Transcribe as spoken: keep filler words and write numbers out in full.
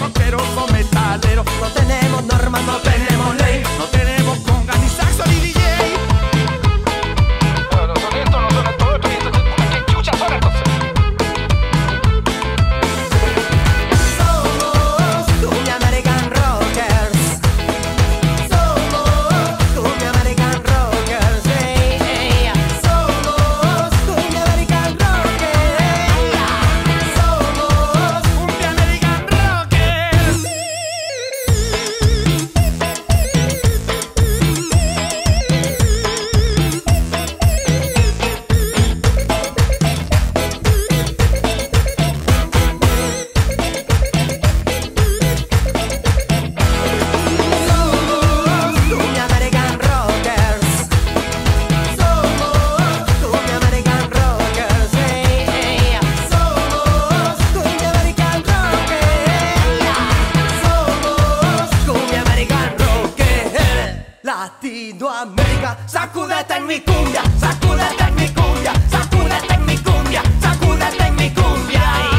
rockeros o metaleros. No tenemos normas, no tenemos ley. No tenemos conga ni saxo ni D J. No, no son estos, no son estos otros. ¿Qué chuchas son entonces? Somos Cumbia American Rockers. Somos Cumbia American Rockers. Hey, hey. Somos Cumbia American Rockers. Somos Cumbia American Rockers. Somos Cumbia American Rockers. Somos Cumbia American Rockers. Hey, hey. Somos Cumbia American Rockers. Somos Cumbia American Rockers. Latinoamérica, sacúdete en mi cumbia, sacúdete en mi cumbia, sacúdete en mi cumbia, sacúdete en mi cumbia.